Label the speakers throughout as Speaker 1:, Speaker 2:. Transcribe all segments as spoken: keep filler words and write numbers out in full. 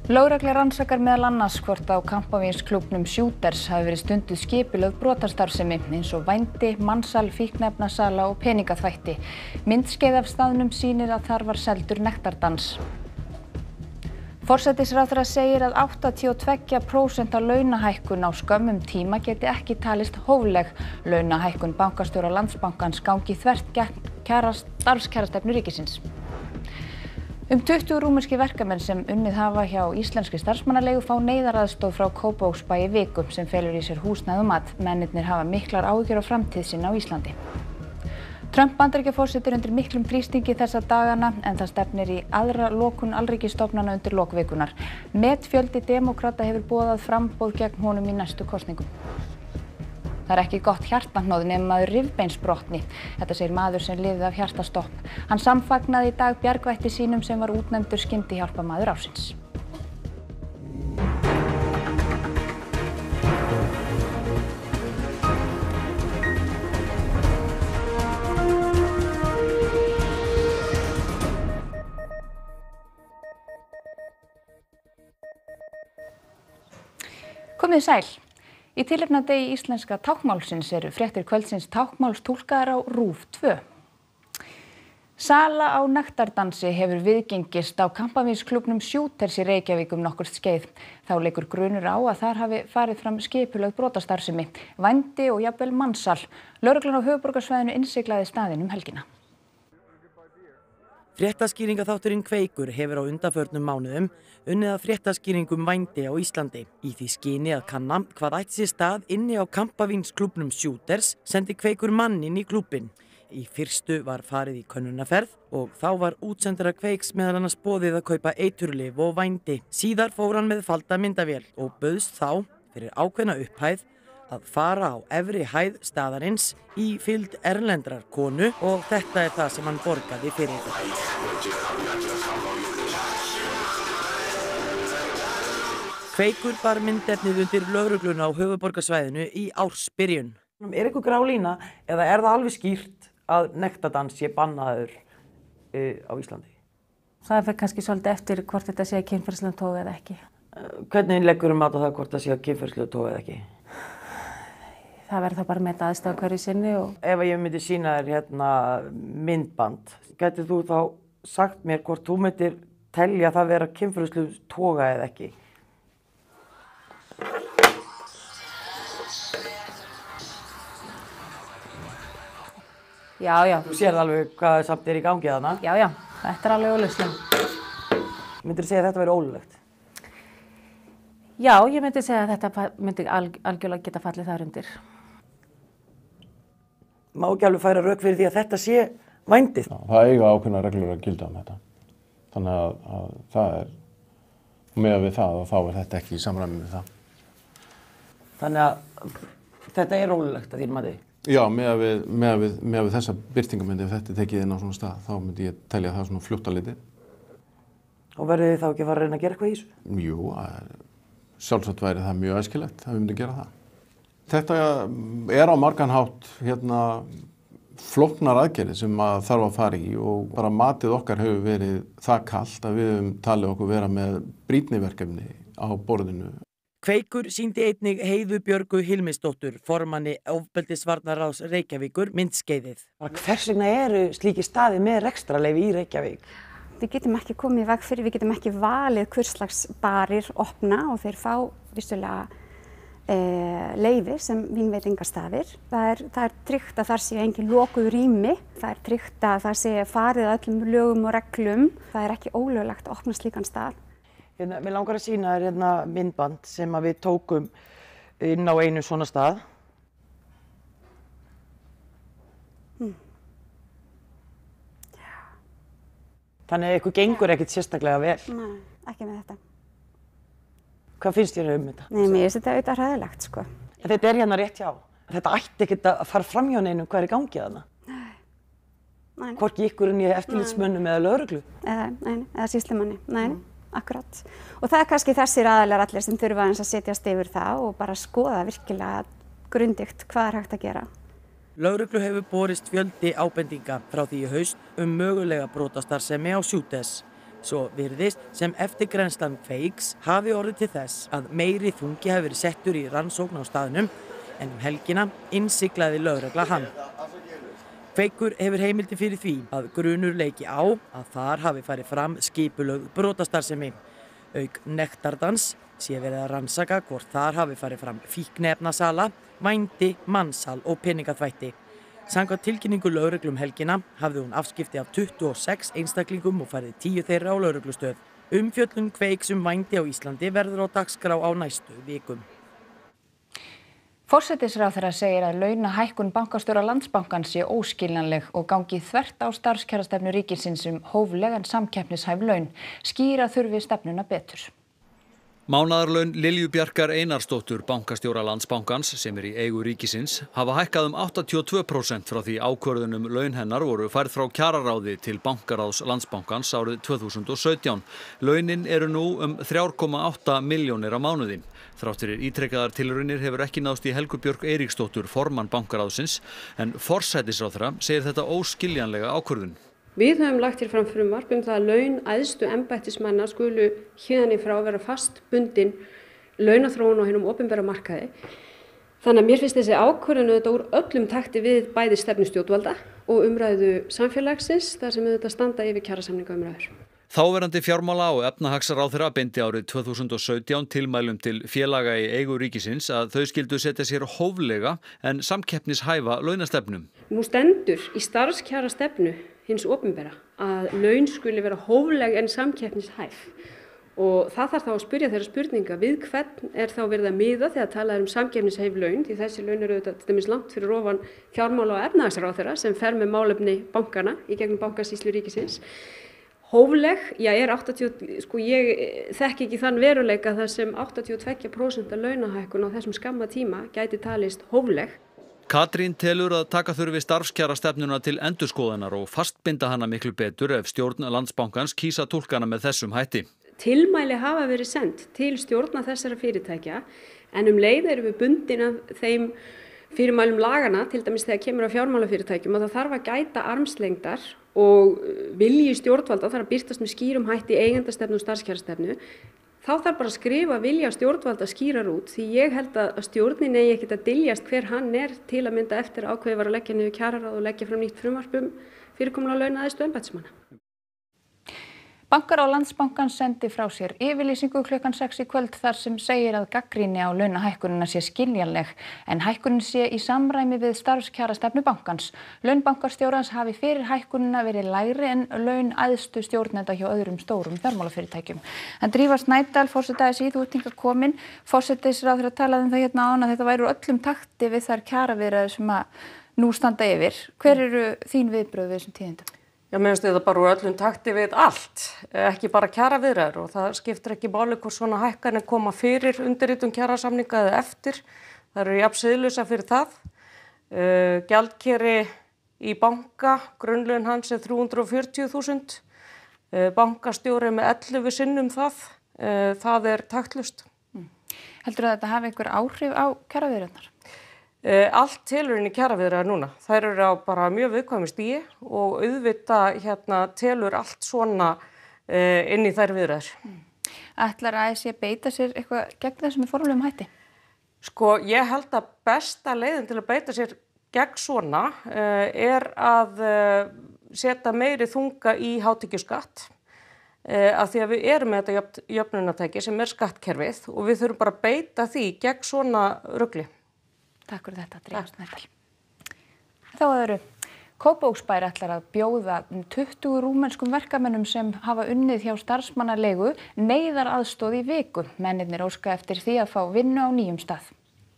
Speaker 1: Lögregla rannsakar meðal annars hvort á kampavínsklúbbnum Shooters hafi verið stunduð skipulögð brotastarfsemi eins og vændi, mansal, fíkniefnasala og peningaþvætti. Myndskeið af staðnum sýnir að þar var seldur nektardans. Forsætisráðherra segir að áttatíu og tvö prósent launahækkun á skömmum tíma geti ekki talist hófleg. Launahækkun bankastjóra Landsbankans gangi þvert gegn starfskjarastefnu ríkisins. Um tuttugu rúmenskir verkamenn sem unnið hafa hjá íslenskri starfsmannaleigu fá neyðaraðstoð frá Kópavogsbæ í viku sem felur í sér húsnæði og mat. Mennirnir hafa miklar áhyggjur á framtíð sinni á Íslandi. Trump Bandaríkjaforseti er undir miklum þrýstingi þessa dagana en það stefnir í aðra lokun alríkisstofnana undir lok vikunnar. Metfjöldi demókrata hefur boðað framboð gegn honum í næstu kosningum. Það er ekki gott hjartahnoð nema maður rifbeinsbrotni. Þetta segir maður sem lifði af hjartastopp. Hann samfagnaði í dag bjargvætti sínum sem var útnefndur skyndihjálparmaður ársins. Komið sæl. Í tilefni af degi íslenska táknmálsins eru fréttir kvöldsins táknmálstúlkaðar á RÚV tvö. Sala á nektardansi hefur viðgengist á kampavínsklúbbnum Shooters í Reykjavík um nokkurt skeið. Þá leikur grunur á að þar hafi farið fram skipulögð brotastarfsemi, vændi og jafnvel mansal. Lögreglan á höfuðborgarsvæðinu innsiglaði staðinn um helgina.
Speaker 2: Fréttaskýringaþátturinn Kveikur hefur á undanförnum mánuðum unnið að fréttaskýringum vændi á Íslandi. Í því skyni að kanna hvað ætti sér stað inni á kampavínsklúbbnum Shooters sendi Kveikur mann inn í klúbbinn. Í fyrstu var farið í könnunarferð og þá var útsendara Kveiks meðal annars boðið að kaupa eiturlyf og vændi. Síðar fór hann með falda myndavél og bauðst þá fyrir ákveðna upphæð að fara á efri hæð staðarins í fylgd erlendrar konu og þetta er það sem hann borgaði fyrir. Kveikur bar myndefnið undir lögregluna á höfuðborgarsvæðinu í ársbyrjun.
Speaker 3: Er eitthvað grá lína eða er það alveg skýrt að nektardans sé bannaður uh, á Íslandi?
Speaker 4: Það fer kannski svolítið eftir hvort þetta sé kynferðislegum toga eða ekki.
Speaker 3: Uh, hvernig leggur um mat á það hvort það sé kynferðislegum toga eða ekki?
Speaker 4: Það verður þá bara með þetta aðstæða hverju sinni. Og...
Speaker 3: Ef ég myndi sýna þér hérna myndband, getur þú þá sagt mér hvort þú myndir telja það vera kynferðislegum toga eða ekki?
Speaker 4: Já, já.
Speaker 3: Þú sér alveg hvað samt er í gangi þarna?
Speaker 4: Já, já. Þetta er alveg ólögslegt.
Speaker 3: Myndirðu segja að þetta væri ólöglegt?
Speaker 4: Já, ég myndi segja að þetta myndi alg algjörlega geta fallið þar undir.
Speaker 3: Má ekki alveg færa rök fyrir því að þetta sé vændið?
Speaker 5: Já, það eiga ákveðna reglur að gilda um þetta. Þannig að, að það er, með við það og þá er þetta ekki í samræmi með það.
Speaker 3: Þannig að þetta er ólöglegt að þín mati?
Speaker 5: Já, með við, með við, með við þessa birtingamyndi, ef þetta er tekið inn á svona stað, þá myndi ég telja það svona fljótt að liti.
Speaker 3: Og verðið þið þá ekki að fara að reyna að gera eitthvað í þessu?
Speaker 5: Jú, sjálfsagt væri það mjög æskilegt að við myndum gera það. Þetta er á margan hátt hérna, flóknar aðgerðir sem að þarf að fara í og bara matið okkar hefur verið það kalt að við höfum talið okkur vera með brýtniverkefni á borðinu.
Speaker 2: Kveikur sýndi einnig Heiðu Björgu Hilmisdóttur, formanni ofbeldisvarnaráðs Reykjavíkur, myndskeiðið.
Speaker 3: Hvers vegna eru slíkir staðir með rekstrarleyfi í Reykjavík?
Speaker 6: Við getum ekki komið í veg fyrir, við getum ekki valið hvers slags barir opna og þeir fá vissulega e, leyfi sem vínveitingastaðir. Það er, það er tryggt að það sé engin lokuð rými, það er tryggt að það sé farið að öllum lögum og reglum. Það er ekki ólöglegt að opna slíkan stað.
Speaker 3: Hérna, mér langar að sýna þér hérna myndband sem að við tókum inn á einu svona stað.
Speaker 6: Hmm.
Speaker 3: Þannig að ykkur gengur ekkert sérstaklega vel.
Speaker 6: Nei, ekki með þetta.
Speaker 3: Hvað finnst þér um þetta?
Speaker 6: Nei, mér finnst þetta auðvitað hræðilegt, sko.
Speaker 3: En þetta er hérna rétt hjá. Þetta ætti ekkert að fara fram hjá neinum hvað er í gangi þarna.
Speaker 6: Nei. Nei.
Speaker 3: Hvorki ykkur en ég eftirlitsmönnum eða lögreglu.
Speaker 6: Eða, nei, eða sýslumanni. Nei, mm. Akkurat. Og það er kannski þessir aðilar allir sem þurfa eins að setjast yfir það og bara skoða virkilega grundigt hvað er hægt að gera.
Speaker 2: Lögreglu hefur borist fjöldi ábendinga frá því í haust um mögulega brotastarfsemi á Shooters. Svo virðist sem eftirgrennslan Kveiks hafi orðið til þess að meiri þungi hafi verið settur í rannsókn á staðnum en um helgina innsiglaði lögregla hann. Kveikur hefur heimildi fyrir því að grunur leiki á að þar hafi farið fram skipulögð brotastarfsemi. Auk nektardans sé verið að rannsaka hvort þar hafi farið fram fíkniefnasala, vændi, mansal og peningaþvætti. Samkvæmt tilkynningu lögreglu um helgina hafði hún afskipti af tuttugu og sex einstaklingum og færði tíu þeirra á lögreglustöð. Umfjöllun Kveiks um vændi á Íslandi verður á dagskrá á næstu vikum.
Speaker 1: Forsætisráðherra segir að launahækkun bankastjóra Landsbankans sé óskiljanleg og gangi þvert á starfskjarastefnu ríkisins um hófleg en samkeppnishæf laun. Skýra þurfi stefnuna betur.
Speaker 7: Mánaðarlaun Lilju Bjarkar Einarsdóttur bankastjóra Landsbankans sem er í eigu ríkisins hafa hækkað um áttatíu og tvö prósent frá því ákvörðun um laun hennar voru færð frá kjararáði til bankaráðs Landsbankans árið tvö þúsund og sautján. Launin eru nú um þrjú komma átta milljónir á mánuði. Þrátt fyrir ítrekaðar tilraunir hefur ekki náðst í Helgu Björk Eiríksdóttur formann bankaráðsins en forsætisráðherra segir þetta óskiljanlega ákvörðun.
Speaker 8: Við höfum lagt hér fram frumvarp um það að laun æðstu embættismanna skulu héðan í frá vera fast bundin launaþróun á hinum opinbera markaði. Þannig að mér finnst þessi ákvörðun auðvitað úr öllum takti við bæði stefnu stjórnvalda og umræðu samfélagsins þar sem auðvitað standa yfir kjarasamninga umræður.
Speaker 7: Þáverandi fjármála- og efnahagsráðherra beindi árið tvö þúsund og sautján tilmælum til félaga í eigu ríkisins að þau skyldu setja sér hóflega en samkeppnishæfa launastefnu.
Speaker 8: Nú stendur í starfskjarastefnu hins opinbera að laun skuli vera hófleg en samkeppnishæf og það þarf þá að spyrja þeirra spurninga við hvern er þá verið að miða þegar talað er um samkeppnishæf laun því þessi laun eru auðvitað til dæmis langt fyrir ofan fjármála- og efnahagsráðherra sem fer með málefni bankana í gegnum bankasýslu ríkisins. Hófleg, já, er áttatíu, sko ég þekki ekki þann veruleika þar sem áttatíu og tvö prósent launahækkun á þessum skamma tíma gæti talist hófleg.
Speaker 7: Katrín telur að taka þurfi starfskjarastefnuna til endurskoðunar og fastbinda hana miklu betur ef stjórn Landsbankans kýsa túlkana með þessum hætti.
Speaker 8: Tilmæli hafa verið send til stjórna þessara fyrirtækja en um leið erum við bundin af þeim fyrirmælum lagana, til dæmis þegar kemur á fjármálafyrirtækjum, að það þarf að gæta armslengdar og vilji stjórnvalda þarf að birtast með skýrum hætti í eigendastefnu og starfskjarastefnu. Þá þarf bara að skrifa vilja stjórnvalda skýrar út því ég held að stjórnin eigi ekkert að dyljast hver hann er til að mynda eftir að ákveðið var að leggja niður kjararáð og leggja fram nýtt frumvarp um fyrirkomulag launa æðstu embættismanna.
Speaker 1: Bankaráð Landsbankans sendi frá sér yfirlýsingu klukkan sex í kvöld þar sem segir að gagnrýni á launahækkunina sé skiljanleg en hækkunin sé í samræmi við starfskjarastefnu bankans. Laun bankastjórans hafi fyrir hækkunina verið lægri en laun æðstu stjórnenda hjá öðrum stórum fjármálafyrirtækjum. En Drífa Snædal, forseti A S í, þú ert hingað komin. Forsætisráðherra talaði um það hérna áðan að þetta væri úr öllum takti við þær kjaraviðræður sem að nú standa yfir. Hver eru þín viðbrögð við þessum tíðindum?
Speaker 3: Já, mér finnst þetta bara úr öllum takti við allt, ekki bara kjaraviðræður og það skiptir ekki máli hvort svona hækkanir koma fyrir undirritun kjarasamninga eða eftir. Það eru jafn siðlausa fyrir það. Uh, gjaldkeri í banka, grunnlaun hans er þrjú hundruð og fjörutíu þúsund. Uh, bankastjóri með ellefu sinnum það. Uh, það er taktlaust.
Speaker 1: Mm. Heldur að þetta hafi einhver áhrif á kjaraviðræðurnar?
Speaker 3: Uh, allt telurinn í kjaraviðræður núna. Þær eru á bara mjög viðkvæmu stigi og auðvitað hérna, telur allt svona uh, inn í þær viðræður.
Speaker 1: Mm. Ætlar A S í að beita sér eitthvað gegn þessum með formlegum hætti?
Speaker 3: Sko, ég held að besta leiðin til að beita sér gegn svona uh, er að uh, setja meiri þunga í hátekjuskatt uh, af því að við erum með þetta jöfn, jöfnunartæki sem er skattkerfið og við þurfum bara að beita því gegn svona rugli.
Speaker 1: Takk fyrir þetta, Drífa Snædal. Þá að öðru. Kópavogsbær ætlar að bjóða tuttugu rúmenskum verkamönnum sem hafa unnið hjá starfsmannaleigu neyðaraðstoð í viku. Mennirnir óska eftir því að fá vinnu á nýjum stað.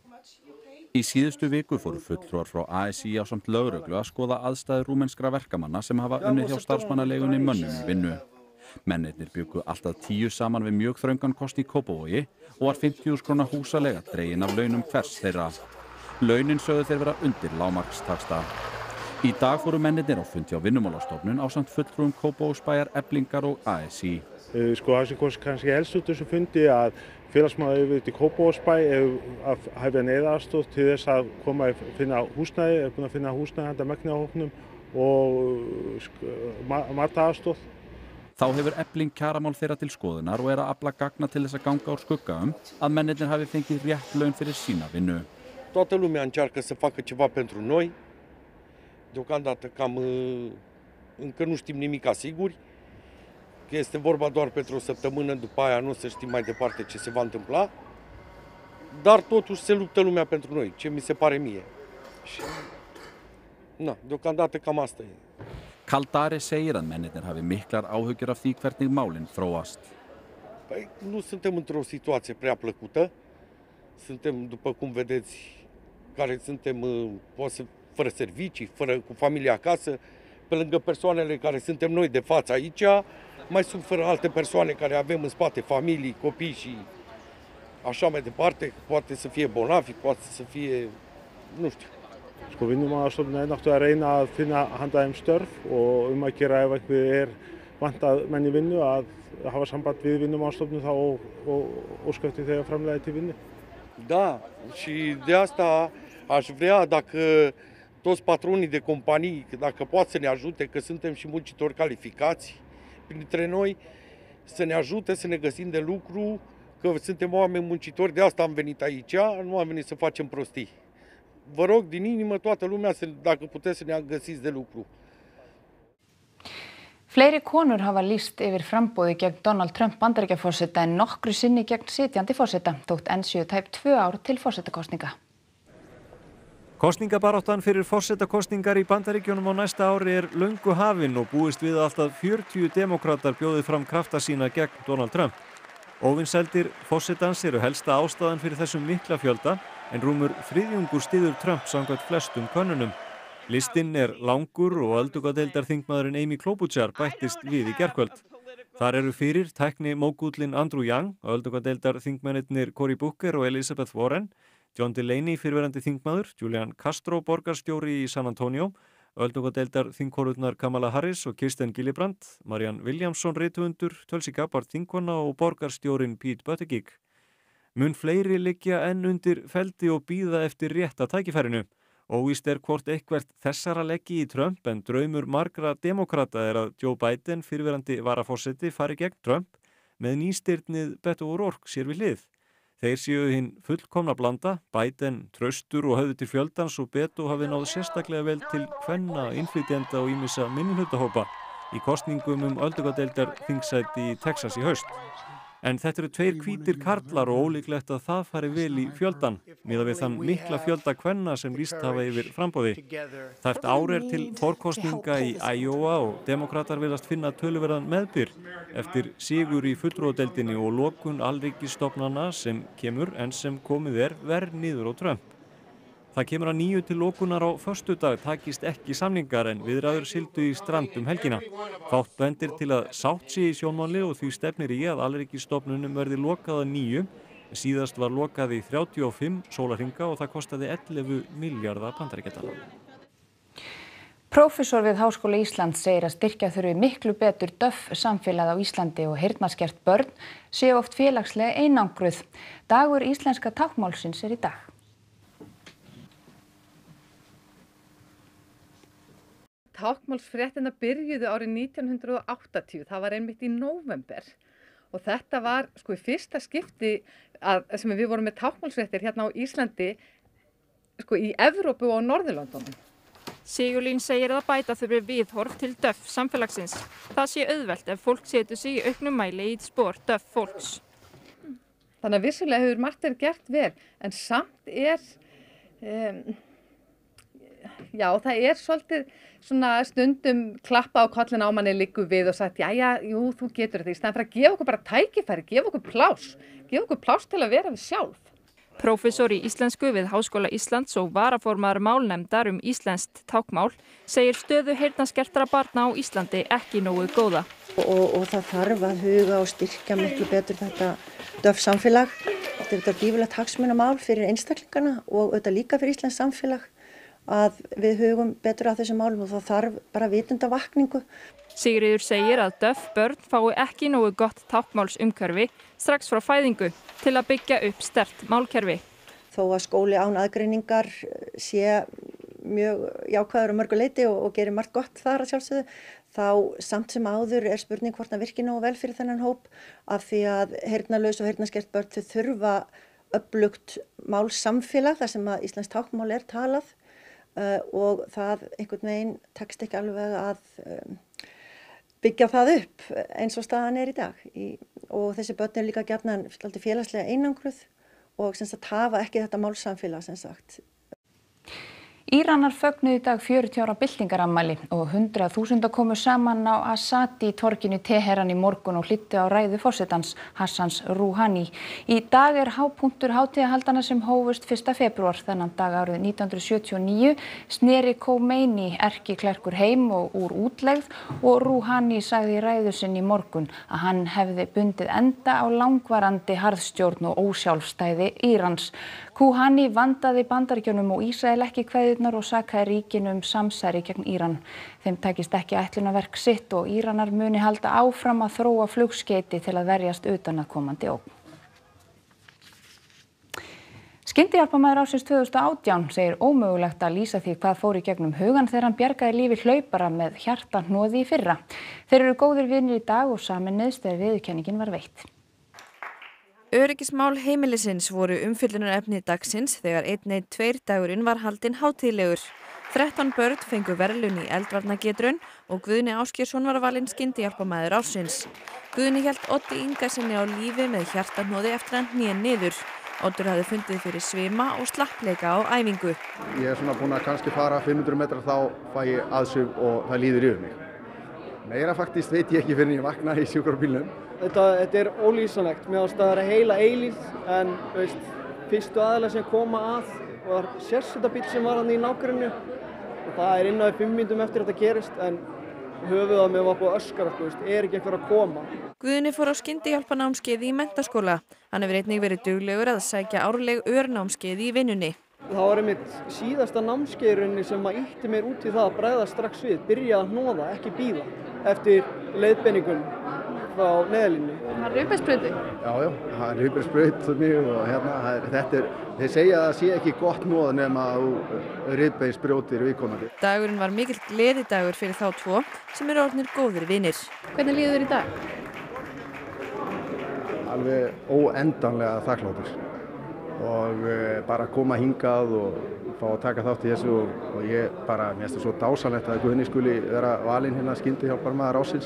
Speaker 9: Í síðustu viku fóru fulltrúar frá A S í ásamt lögreglu að skoða aðstæður rúmenskra verkamanna sem hafa unnið hjá starfsmannaleigunni mönnum í vinnu. Mennirnir bjuggu alltaf tíu saman við mjög þröngan kost í Kópavogi og var fimmtíu þúsund króna húsaleiga dregin af launum hvers þeirra. Launin sögðu þeir vera undir lágmarkstaxta. Í dag fóru mennirnir á fundi á Vinnumálastofnun ásamt fulltrúum Kópavogsbæjar, Eflingar og A S í.
Speaker 10: Uh, sko það sem komst kannski helst út þessu fundi að félagsmálayfirvöld í Kópavogsbæ að hefja neyðaraðstoð til þess að koma að finna húsnæði, er búin að finna húsnæði handa megnið á hópnum og uh, mataraðstoð.
Speaker 9: Þá hefur Efling kjaramál þeirra til skoðunar og er að afla gagna til þess að ganga úr skugga um að mennirnir hafi fengið rétt laun fyrir sína vinnu.
Speaker 11: Toată lumea încearcă să facă ceva pentru noi. Deocamdată cam încă nu știm nimic sigur. Că este vorba doar pentru o săptămână, după aia nu o să știm mai departe ce se va întâmpla. Dar totuși se luptă lumea pentru noi, ce mi se pare mie. Și na, deocamdată cam asta e.
Speaker 9: Kaldari segir að mennirnir hafi miklar áhyggjur af því hvernig málin þróast.
Speaker 11: Păi, nu suntem într-o situație prea plăcută. Suntem, după cum vedeți, care suntem poate, fără servicii, fără cu familia acasă, pe lângă persoanele care suntem noi de față aici, mai suferă alte persoane care avem în spate familii, copii și așa mai departe, poate să fie bolnavi, poate să fie, nu știu.
Speaker 10: Sko Vinnumálastofnun er náttúrulega að reyna að finna handa þeim störf og um að gera ef eitthvað er vantað menn í vinnu að hafa samband við Vinnumálastofnun þá og, og óska eftir þegar framleiði til vinnu.
Speaker 11: Da, și de asta aș vrea dacă toți patronii de companii, dacă pot să ne ajute, că suntem și muncitori calificați printre noi, să ne ajute să ne găsim de lucru, că suntem oameni muncitori, de asta am venit aici, nu am venit să facem prostii. Vă rog din inimă toată lumea, să, dacă puteți să ne găsiți de lucru.
Speaker 1: Fleiri konur hafa lýst yfir framboði gegn Donald Trump Bandaríkjaforseta en nokkru sinni gegn sitjandi forseta, þótt enn séu tæp tvö ár til forsetakosninga.
Speaker 12: Kosningabaráttan fyrir forsetakosningar í Bandaríkjunum á næsta ári er löngu hafin og búist við að allt að fjörutíu demókratar bjóði fram krafta sína gegn Donald Trump. Óvinsældir forsetans eru helsta ástæðan fyrir þessum mikla fjölda en rúmur þriðjungur styður Trump samkvæmt flestum könnunum. Listinn er langur og öldungadeildarþingmaðurinn Amy Klobuchar bættist við í gærkvöld. Þar eru fyrir tækni mógúllinn Andrew Yang, öldungadeildarþingmennirnir Cory Booker og Elizabeth Warren, John Delaney fyrrverandi þingmaður, Julian Castro borgarstjóri í San Antonio, öldungadeildarþingkonurnar Kamala Harris og Kirsten Gillibrand, Marianne Williamson rithöfundur, Tulsi Gabbard þingkona og borgarstjórinn Pete Buttigieg. Mun fleiri liggja enn undir feldi og bíða eftir rétta tækifærinu. Óvíst er hvort eitthvert þessara leggi í Trump en draumur margra demókrata er að Joe Biden, fyrrverandi varaforseti, fari gegn Trump með nýstirnið Beto O'Rourke sér við hlið. Þeir séu hinn fullkomna blanda, Biden traustur og höfðu til fjöldans og Beto hafi náð sérstaklega vel til kvenna, innflytjenda og ýmissa minnihlutahópa í kosningum um öldungadeildar þingsæti í Texas í haust. En þetta eru tveir hvítir karlar og ólíklegt að það fari vel í fjöldan, miðað við þann mikla fjölda kvenna sem lýst hafa yfir framboði. Tæpt ár er til forkosninga í Iowa og demókratar virðast finna töluverðan meðbyr eftir sigur í fulltrúadeildinni og lokun alríkisstofnana sem kemur en sem komið er verr niður á Trump. Það kemur að nýju til lokunar á föstudag takist ekki samningar en viðræður sigldu í strand um helgina. Fátt bendir til að sátt sé í sjónmáli og því stefnir í að alríkisstofnunum verði lokað að nýju. Síðast var lokað í þrjátíu og fimm sólarhringa og það kostaði ellefu milljarða bandaríkjadala.
Speaker 1: Prófessor við Háskóla Íslands segir að styrkja þurfi miklu betur döff samfélag á Íslandi og heyrnarskert börn séu oft félagslega einangruð. Dagur íslenska táknmálsins er í dag.
Speaker 13: Táknmálsfréttina byrjuðu árið nítján hundruð og áttatíu, það var einmitt í nóvember og þetta var sko í fyrsta skipti að, sem við vorum með táknmálsfréttir hérna á Íslandi sko í Evrópu og Norðurlöndunum.
Speaker 14: Sigurlín segir að bæta þurfi viðhorf til döff samfélagsins. Það sé auðvelt ef fólk setur sig í auknum mæli í spor döff fólks.
Speaker 13: Þannig að vissulega hefur margt verið gert vel en samt er um, já, það er svolítið svona stundum klappa á kollin á manni liggur við og sagt, já, já, jú, þú getur þetta í staðan fyrir að gefa okkur bara tækifæri, gefa okkur pláss, gefa okkur pláss til að vera við sjálf.
Speaker 14: Prófessor í íslensku við Háskóla Íslands og varaformaður málnefndar um íslenskt táknmál segir stöðu heyrnarskertra barna á Íslandi ekki nógu góða.
Speaker 15: Og, og það þarf að huga og styrkja miklu betur þetta döff samfélag. Þetta er þetta gífurlegt hagsmunamál fyrir einstaklingarna og auðvitað líka fyrir íslenskt samfélag. Að við hugum betur að þessum málum og það þarf bara vitundavakningu.
Speaker 14: Sigríður segir að döff börn fái ekki nógu gott táknmálsumhverfi strax frá fæðingu til að byggja upp sterkt málkerfi.
Speaker 15: Þó að skóli án aðgreiningar sé mjög jákvæður á mörgu leyti og, og gerir margt gott þar að sjálfsögðu, þá samt sem áður er spurning hvort það virkir nógu vel fyrir þennan hóp af því að heyrnarlaus og heyrnarskert börn þau þurfa öflugt málsamfélag þar sem að íslenskt táknmál er talað uh, og það einhvern veginn tekst ekki alveg að um, byggja það upp eins og staðan er í dag í, og þessi börn eru líka gjarnan félagslega einangruð og sem sagt hafa ekki þetta málsamfélag sem sagt.
Speaker 1: Íranar fögnuðu í dag fjörutíu ára byltingarafmæli og hundrað þúsunda komu saman á Asadi torginu í Teheran í morgun og hlýddu á ræðu forsetans Hassans Rouhani. Í dag er hápunktur hátíðahaldana sem hófust fyrsta febrúar. Þennan dag árið nítján hundruð sjötíu og níu sneri Khomeini erkiklerkur heim og úr útlegð og Rouhani sagði í ræðu sinni í morgun að hann hefði bundið enda á langvarandi harðstjórn og ósjálfstæði Írans. Rouhani vandaði Bandaríkjunum og Ísrael ekki kveðjurnar og sakaði ríkinu um samsæri gegn Íran. Þeim takist ekki ætlunarverk sitt og Íranar muni halda áfram að þróa flugskeyti til að verjast utanaðkomandi ógn. Skyndihjálparmaður ársins tvö þúsund og átján segir ómögulegt að lýsa því hvað fór í gegnum hugan þegar hann bjargaði lífi hlaupara með hjartahnoði í fyrra. Þeir eru góðir vinir í dag og sameinuðust þegar viðurkenningin var veitt.
Speaker 16: Öryggismál heimilisins voru umfjöllunarefni dagsins þegar einn einn tveir dagurinn var haldinn hátíðlegur. þrettán börn fengu verðlaun í eldvarnagetrun og Guðni Ásgeirsson var valinn skyndihjálparmaður ársins. Guðni hélt Oddi Ingasyni á lífi með hjartahnoði eftir að hann hné niður. Oddur hafði fundið fyrir svima og slappleika á æfingu.
Speaker 17: Ég er svona búinn að kannski fara fimm hundruð metra þá fæ ég aðsug og það líður yfir mig. Meira faktist veit ég ekki fyrir en ég vakna í sjúkrabílnum.
Speaker 18: Þetta, þetta er ólýsanlegt, mér finnst það að heila eilífð en veist, fyrstu aðalega sem koma að var sérsveitabíll sem var hann í nágrunnu og það er inn á fimm mínútum eftir þetta gerist en höfuð á mig var búið að öskra, veist, er ekki einhver að koma.
Speaker 16: Guðni fór á skyndihjálparnámskeiði í menntaskóla. Hann hefur einnig verið duglegur að sækja árleg örnámskeiði í vinnunni.
Speaker 18: Það var einmitt síðasta námskeiðurinn sem að ýtti mér út í það að bregða strax við, byrja að hnoða, ekki bíða eftir leiðbeiningum frá neðalínni.
Speaker 13: Það er rifbeinsbrauti?
Speaker 17: Já, já, það er rifbeinsbraut og hérna, þetta er, þeir segja að það sé ekki gott hnoð nema rifbeinsbrautir viðkomandi.
Speaker 16: Dagurinn var mikill gleðidagur fyrir þá tvo sem eru orðnir góðir vinir.
Speaker 13: Hvernig líður þér í dag?
Speaker 17: Alveg óendanlega þakkláttur og bara koma hingað og fá að taka þátt í þessu og, og ég bara, mér finnst það svo dásamlegt að Guðni skuli vera valinn hérna skyndihjálparmaður ársins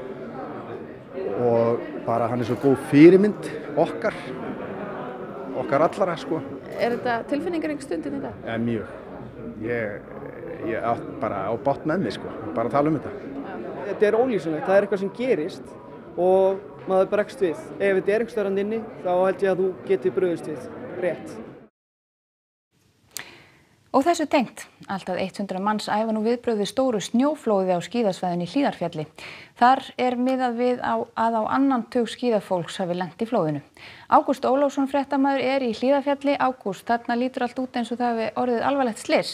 Speaker 17: og bara hann er svo góð fyrirmynd okkar, okkar allara sko.
Speaker 13: Er þetta tilfinningarík stundin í dag?
Speaker 17: Ja, mjög. Ég, ég átt bara á bátt með mig sko, bara að tala um þetta.
Speaker 18: Þetta er ólýsanlegt, það er eitthvað sem gerist og maður bregst við. Ef þetta er einhvers staðar inni þá held ég að þú geti brugðist við rétt.
Speaker 1: Og þessu tengt. Alltaf hundrað manns æfa nú viðbrögð við stóru snjóflóði á skíðasvæðinu í Hlíðarfjalli. Þar er miðað við á, að á annan tug skíðafólks hafi lent í flóðinu. Ágúst Ólafsson fréttamaður er í Hlíðarfjalli. Ágúst, þarna lítur allt út eins og það hafi orðið alvarlegt slys.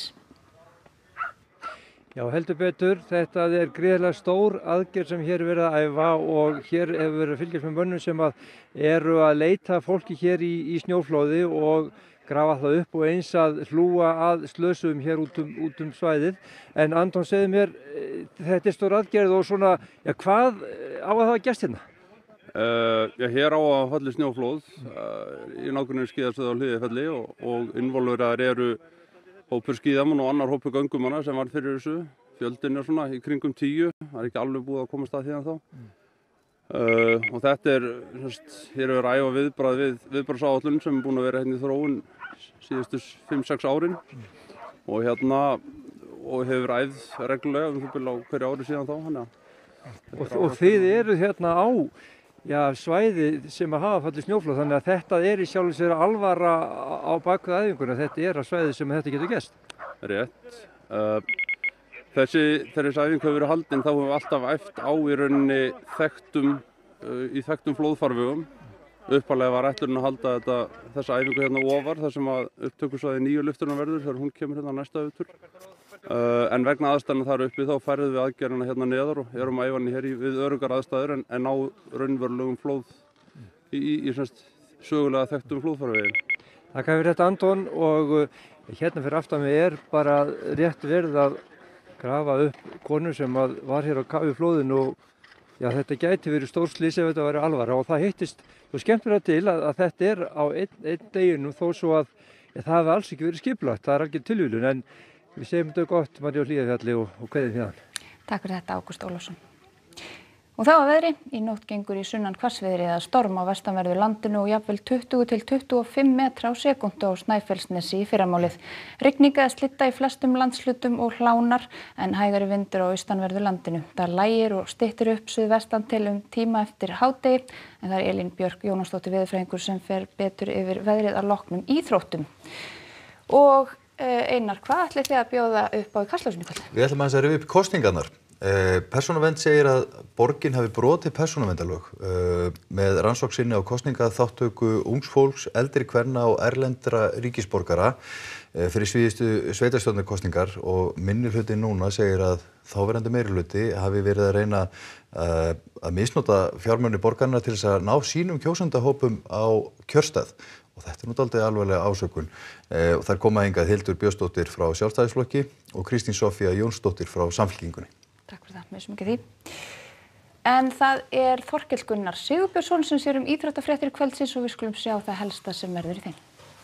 Speaker 12: Já, heldur betur. Þetta er gríðarlega stór aðgerð sem hér er verið að æfa og hér hefur verið að fylgjast með mönnum sem að eru að leita fólki hér í, í snjóflóði og grafa það upp og eins að hlúa að slösuðum hér út um, út um svæðið. En Anton segði mér, þetta er stór aðgerð og svona, já, hvað á að hafa gerst hérna?
Speaker 19: Uh, já, hér á að falli snjóflóð uh, í nágrunni skíðastöð á Hlíðarfjalli og, og involveraðir eru hópur skíðamann og annar hópur göngumanna sem var fyrir þessu. Fjöldin er svona í kringum tíu, það er ekki alveg búið að komast að hérna þá. Mm. Uh, og þetta er, semst, hér er að æfa viðbragð við viðbragðsáætlun sem er búin að vera hérna í þróun síðustu fimm sex árin mm. og hérna og hefur æfð reglulega um á hverju ári síðan þá. Hana.
Speaker 12: Og, og þið eru hérna á já, svæði sem að hafa fallið snjóflóð þannig að þetta er í sjálfu sér alvara á bakvið æfinguna, þetta er að svæði sem þetta getur gerst.
Speaker 19: Rétt. Uh, Þessi, þegar þessi æfing hefur verið haldin þá hefur við alltaf æft á í rauninni þekktum, uh, í þekktum flóðfarvegum. Upphaflega var ætlurinn að halda þetta, þessa æfingu hérna ofar þar sem að upptökusvæði nýju lyfturnar verður þegar hún kemur hérna næsta upptur. Uh, en vegna aðstæðna þar uppi þá færðum við aðgerðina hérna neðar og erum æfanni hér í, við öruggar aðstæður en, en á raunverulegum flóð í, í, í semst, sögulega þekktum flóðfarvegum.
Speaker 12: Takk fyrir þetta Anton og
Speaker 20: Hérna fyrir aftan mig er bara rétt verið að grafa upp konu sem að var hér á kafi flóðinu og já, þetta gæti verið stór slys ef þetta væri alvara og það hittist og skemmtilega til að, að þetta er á einn, einn deginum þó svo að ja, það hefði alls ekki verið skipulagt, það er algjör tilviljun en við segjum þetta gott María á Hlíðarfjalli og, og kveðjum hérna.
Speaker 1: Takk fyrir þetta Ágúst Ólafsson. Og þá að veðri, í nótt gengur í sunnan hvassviðri eða storm á vestanverðu landinu og jafnvel tuttugu til tuttugu og fimm metra á sekúndu á Snæfellsnesi í fyrramálið. Rigning eða slitta í flestum landshlutum og hlánar en hægari vindur á austanverðu landinu. Það lægir og styttir upp suðvestan til um tíma eftir hádegi en það er Elín Björk Jónasdóttir veðurfræðingur sem fer betur yfir veðrið að loknum íþróttum. Og Einar, hvað ætlið þið að bjóða upp á í Kastljósinu í kvöld?
Speaker 21: Við ætlum aðeins að rifja upp kosningarnar. Eh, Persónuvernd segir að borgin hafi brotið persónuverndarlög eh, með rannsókn sinni á kosningaþátttöku ungs fólks, eldri kvenna og erlendra ríkisborgara eh, fyrir síðustu sveitarstjórnarkosningar og minnihluti núna segir að þáverandi meirihluti hafi verið að reyna eh, að misnota fjármuni borgarna til þess að ná sínum kjósendahópum á kjörstað. Og þetta er nú dálítið alvarlega ásökun. Eh, og þar koma hingað Hildur Björnsdóttir frá Sjálfstæðisflokki og Kristín Sofía Jónsdóttir frá Samfylkingunni.
Speaker 1: Takk fyrir það, með svo mikið því. En það er Þorkell Gunnar Sigurbjörnsson sem sér um íþróttafréttir kvöldsins og við skulum sjá það helsta sem verður í þeim.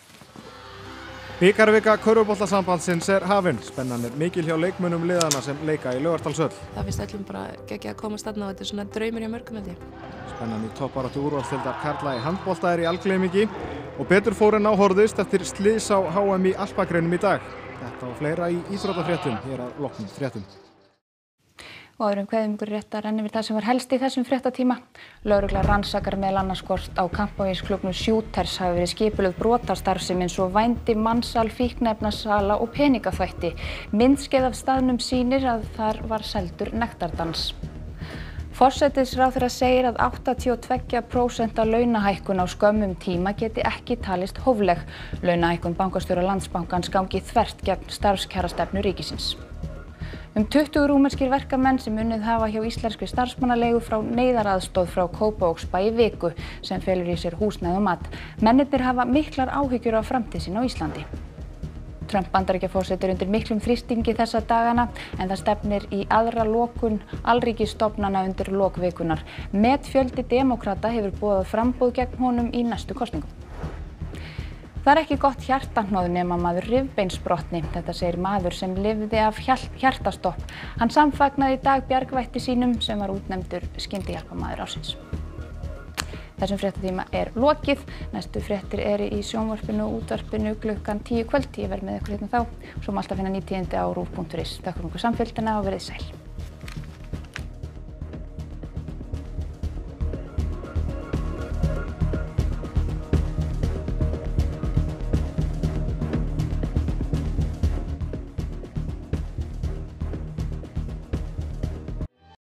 Speaker 22: Bikarvika Körfuboltasambandsins er hafin. Spennan er mikil hjá leikmönnum liðana sem leika í Laugardalshöll.
Speaker 23: Það finnst öllum bara geggjað að komast þarna og þetta er svona draumur hjá mörgum held ég.
Speaker 22: Spennan í toppbaráttu úrvalsdeildar karla í handbolta er í algleymingi og betur fór en áhorfðist eftir slys á H M í alpagreinum í dag. Þetta og fleira í íþróttafréttum hér að loknum fréttum.
Speaker 1: Og áður en kveðjum ykkur rétt að renna yfir það sem var helst í þessum fréttatíma. Lögregla rannsakar meðal annars hvort á kampavínsklúbbnum Shooters hafi verið skipulögð brotastarfsemi eins og vændi, mansal, fíkniefnasala og peningaþvætti. Myndskeið af staðnum sýnir að þar var seldur nektardans. Forsætisráðherra segir að áttatíu og tvö prósent launahækkun á skömmum tíma geti ekki talist hófleg. Launahækkun bankastjóra Landsbankans gangi þvert gegn starfskjarastefnu ríkisins. Um tuttugu rúmenskir verkamenn sem unnið hafa hjá íslenskri starfsmannaleigu frá neyðaraðstoð frá Kópavogsbæ í viku sem felur í sér húsnæði og mat. Mennirnir hafa miklar áhyggjur af framtíð sinni á Íslandi. Trump Bandaríkjaforseti er undir miklum þrýstingi þessa dagana en það stefnir í aðra lokun alríkisstofnana undir lok vikunar. Metfjöldi demókrata hefur boðað framboð gegn honum í næstu kosningum. Það er ekki gott hjartahnoð nema maður rifbeinsbrotni. Þetta segir maður sem lifði af hjartastopp. Hann samfagnaði í dag bjargvætti sínum sem var útnefndur skyndihjálparmaður ársins. Þessum fréttatíma er lokið. Næstu fréttir eru í sjónvarpinu og útvarpinu klukkan tíu kvöld. Ég verð með ykkur hérna þá. Svo má alltaf finna ný tíðindi á ruv punktur is. Takk fyrir okkur samfylgdina og verið sæl.